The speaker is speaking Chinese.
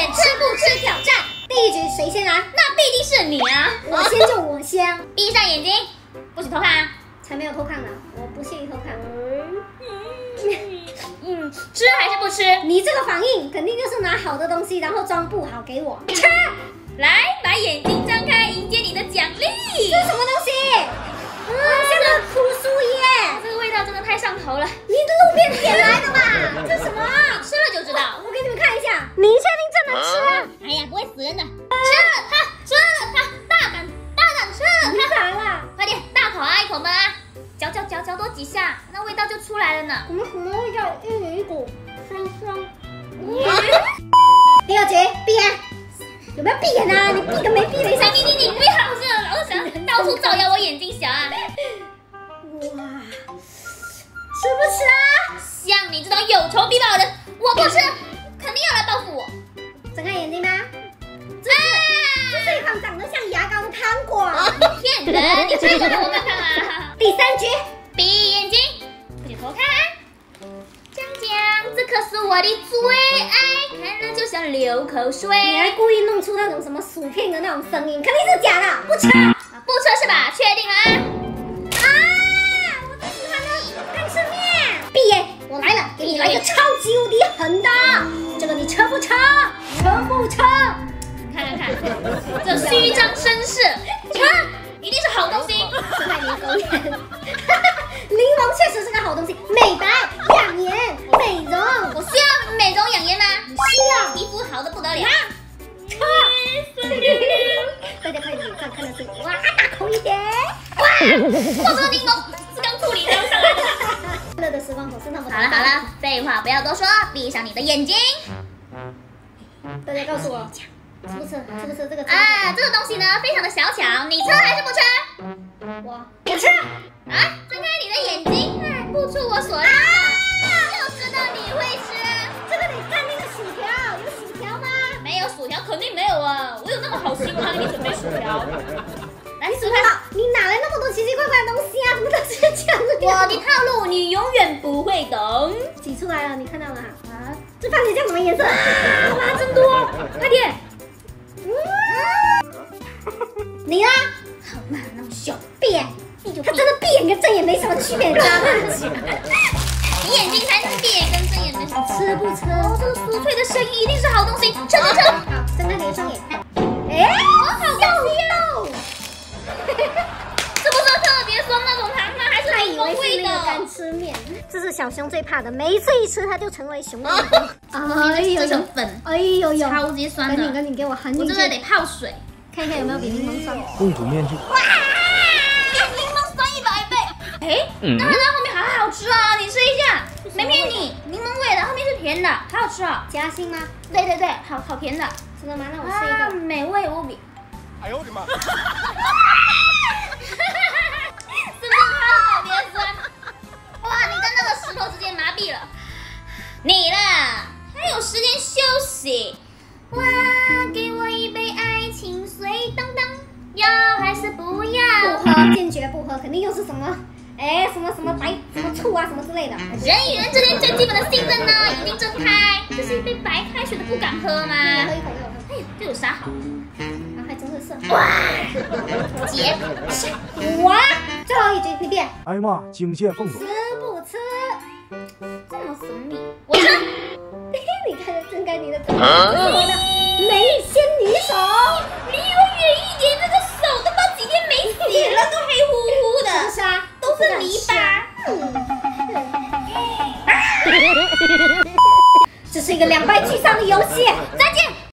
点吃不吃挑战。 第一局谁先来？ 那必定是你啊！ 我先就我先， 闭上眼睛，不许偷看啊！ 才没有偷看呢，我不屑于偷看。 吃还是不吃？ 你这个反应肯定就是拿好的东西，然后装不好给我吃。 来，把眼睛张开，迎接你的奖励。 这是什么东西？像个枯树叶。 这个味道真的太上头了。 你路边捡来的吧？这是什么？ 你吃了就知道。 我给你们看一下，你确定这能吃啊？ 哎呀，不会死人的。吃了它，吃了它，大胆吃了它。 咋了？ 快点，大口啊，一口闷啊！嚼多几下，那味道就出来了呢。 什么味道？又有一股酸。第二局闭眼，有没有闭眼啊？你闭跟没闭的一下。 你不要老是想到处照耀我眼睛小啊！ 哇，吃不吃啊？ 像你这种有仇必报的人，我不吃，肯定要来报复我。 睁开眼睛吧。这是一款长得像牙膏的糖果。 骗人！你吹给我看看啊！ 第三局， 闭眼睛，不许偷看。讲，这可是我的最爱，看了就想流口水。 你还故意弄出那种什么薯片的那种声音，肯定是假的，不吃。 不吃是吧？确定了啊？ 我最喜欢的干吃面。闭眼，我来了，给你来个超级无敌狠的。这个你吃不吃？吃不吃？ 看，这虚张声势，一定是好东西。 是太灵狗眼。柠檬确实是个好东西，美白、养颜、美容。 我需要美容养颜吗？ 需要， 皮肤好的不得了。 大家看脸上看的是哇，大口一点。 哇，我这个柠檬是刚处理的上来的。 乐的时光总是那么好了，废话不要多说，闭上你的眼睛。 大家告诉我，吃不吃这个？ 啊，这个东西呢非常的小巧，你吃还是不吃？ 我不吃。 啊，睁开你的眼睛，不出我所料，就知道你会吃。 这个得蘸那个薯条，有薯条吗？ 没有薯条，肯定没有啊！我有那么好心吗？给你准备薯条。来， 薯条，你哪来那么多奇奇怪怪的东西啊？怎么都是这样子？ 我的套路你永远不会懂。 挤出来了，你看到了啊？这番茄酱什么颜色？哇，真多！快点。你呢？ 好嘛，那么凶， 闭眼。他真的闭眼跟睁眼没什么区别，你知道吗？ 你眼睛才能闭眼跟睁眼没什么。 吃不吃？ 这个酥脆的声音一定是好东西，吃。好， 睁开你的双眼。好香。 这不是特别酸那种糖吗？还是柠檬味的？ 干吃面，这是小熊最怕的，每一次一吃它就成为熊了。 哎呦，这成粉， 哎呦， 超级酸的。 赶紧给我含进去。 我这个得泡水， 看看有没有比柠檬酸。 公主面具。 哇，比柠檬酸100倍。哎，当然后面好好吃啊，你吃一下，没骗你，柠檬味的，后面是甜的，好好吃哦。 夹心吗？ 对，好甜的。 真的吗？那我吃一个。 美味无比。 哎呦我的妈！ 是不是特别酸？哇，你跟那个石头直接麻痹了。你啦，还有时间休息？哇，给我一杯爱情水当当，要还是不要？ 不喝，坚决不喝，肯定又是什么？什么白什么醋啊什么之类的。 人与人之间最基本的信任呢，眼睛睁开，这是一杯白开水的不敢喝吗？ 你喝一口给我喝。 哎呦，这有啥好？ 还真是。 哇，结哇，最后一局你变。 哎呀妈，惊现凤吃不吃？ 这么神秘，我吃。 你看，睁开你的嘴，我的美仙女手。 离我远一点，这个手都不知道几天没洗了，都黑乎乎的， 是啊， 都是泥巴。 这是一个2败俱伤的游戏， 再见。